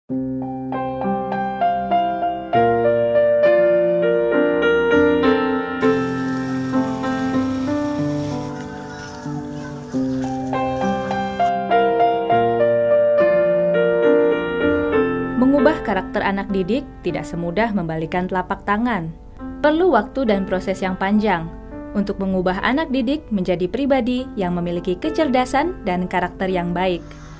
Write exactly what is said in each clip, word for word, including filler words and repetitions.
Mengubah karakter anak didik tidak semudah membalikan telapak tangan. Perlu waktu dan proses yang panjang untuk mengubah anak didik menjadi pribadi yang memiliki kecerdasan dan karakter yang baik.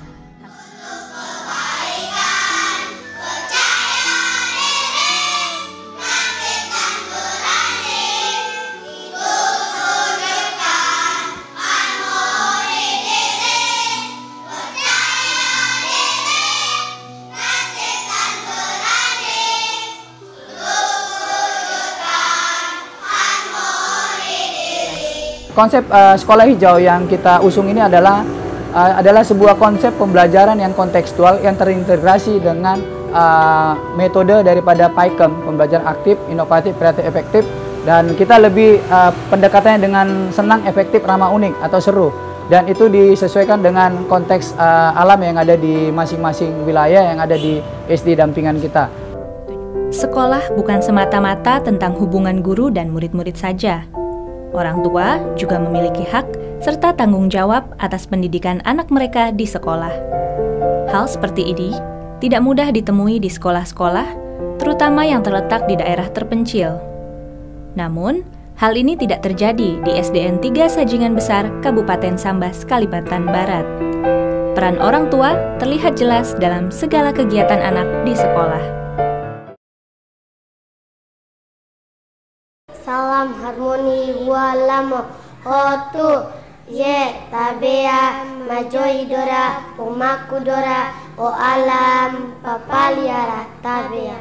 Konsep uh, sekolah hijau yang kita usung ini adalah uh, adalah sebuah konsep pembelajaran yang kontekstual yang terintegrasi dengan uh, metode daripada P I K E M, pembelajaran aktif, inovatif, kreatif, efektif, dan kita lebih uh, pendekatannya dengan senang, efektif, ramah, unik atau seru, dan itu disesuaikan dengan konteks uh, alam yang ada di masing-masing wilayah yang ada di S D dampingan kita. Sekolah bukan semata-mata tentang hubungan guru dan murid-murid saja. Orang tua juga memiliki hak serta tanggung jawab atas pendidikan anak mereka di sekolah. Hal seperti ini tidak mudah ditemui di sekolah-sekolah, terutama yang terletak di daerah terpencil. Namun, hal ini tidak terjadi di S D N tiga Sajingan Besar, Kabupaten Sambas, Kalimantan Barat. Peran orang tua terlihat jelas dalam segala kegiatan anak di sekolah. Salam harmoni walamo otu ye tabea majoidora pomakudora o alam papaliara tabea.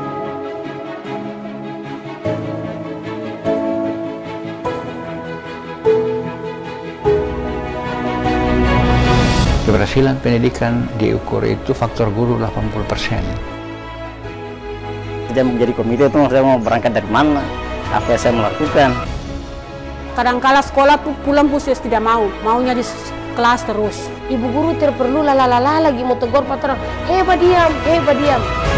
Keberhasilan pendidikan diukur itu faktor guru delapan puluh persen. Saya menjadi komite itu saya mau berangkat dari mana? Apa yang saya melakukan? Kadangkala sekolah pulang pusus tidak mau, maunya di kelas terus. Ibu guru tidak perlu lalalala lagi mau tegur patron. Hei badiam, hei badiam.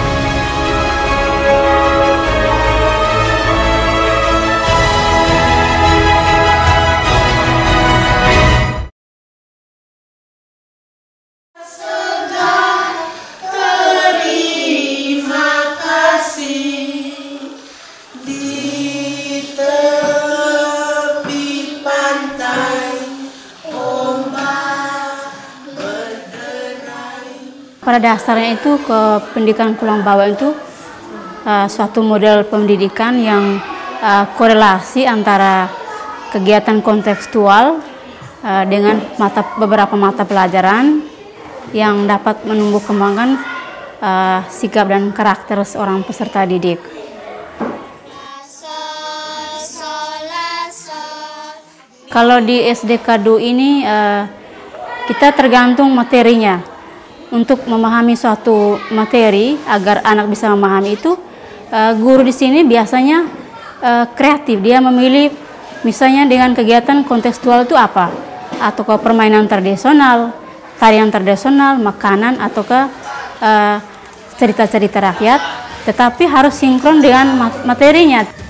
Pada dasarnya itu ke pendidikan pulang bawah itu uh, suatu model pendidikan yang uh, korelasi antara kegiatan kontekstual uh, dengan mata, beberapa mata pelajaran yang dapat menumbuh kembangkan uh, sikap dan karakter seorang peserta didik. Kalau di S D Kadu ini uh, kita tergantung materinya. Untuk memahami suatu materi agar anak bisa memahami itu, uh, guru di sini biasanya uh, kreatif. Dia memilih misalnya dengan kegiatan kontekstual itu apa, atau ke permainan tradisional, tarian tradisional, makanan, atau ke uh, cerita-cerita rakyat, tetapi harus sinkron dengan materinya.